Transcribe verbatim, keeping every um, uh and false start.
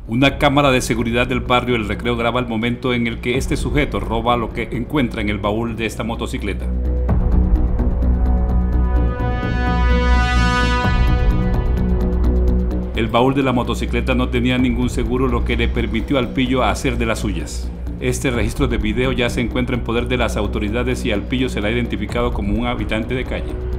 Una cámara de seguridad del barrio El Recreo graba el momento en el que este sujeto roba lo que encuentra en el baúl de esta motocicleta. El baúl de la motocicleta no tenía ningún seguro, lo que le permitió al pillo hacer de las suyas. Este registro de video ya se encuentra en poder de las autoridades y al pillo se le ha identificado como un habitante de calle.